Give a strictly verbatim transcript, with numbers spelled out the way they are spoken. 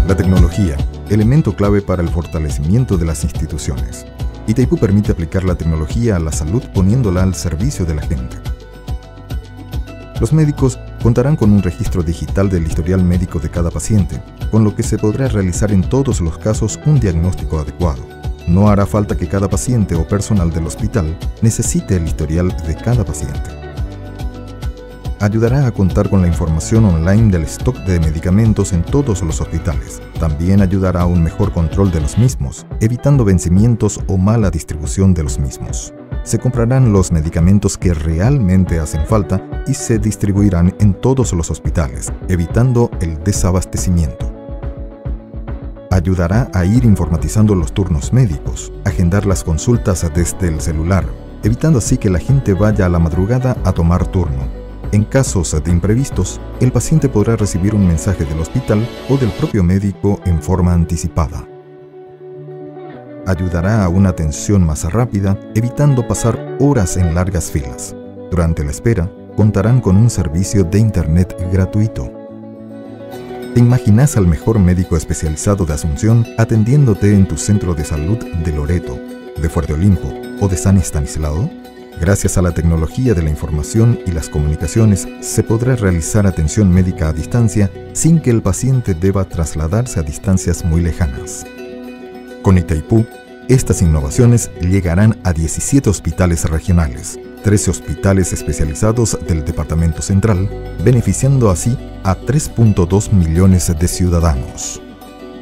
La tecnología, elemento clave para el fortalecimiento de las instituciones. Itaipú permite aplicar la tecnología a la salud poniéndola al servicio de la gente. Los médicos contarán con un registro digital del historial médico de cada paciente, con lo que se podrá realizar en todos los casos un diagnóstico adecuado. No hará falta que cada paciente o personal del hospital necesite el historial de cada paciente. Ayudará a contar con la información online del stock de medicamentos en todos los hospitales. También ayudará a un mejor control de los mismos, evitando vencimientos o mala distribución de los mismos. Se comprarán los medicamentos que realmente hacen falta y se distribuirán en todos los hospitales, evitando el desabastecimiento. Ayudará a ir informatizando los turnos médicos, agendar las consultas desde el celular, evitando así que la gente vaya a la madrugada a tomar turno. En casos de imprevistos, el paciente podrá recibir un mensaje del hospital o del propio médico en forma anticipada. Ayudará a una atención más rápida, evitando pasar horas en largas filas. Durante la espera, contarán con un servicio de internet gratuito. ¿Te imaginas al mejor médico especializado de Asunción atendiéndote en tu centro de salud de Loreto, de Fuerte Olimpo o de San Estanislao? Gracias a la tecnología de la información y las comunicaciones, se podrá realizar atención médica a distancia sin que el paciente deba trasladarse a distancias muy lejanas. Con Itaipú, estas innovaciones llegarán a diecisiete hospitales regionales, trece hospitales especializados del Departamento Central, beneficiando así a tres punto dos millones de ciudadanos.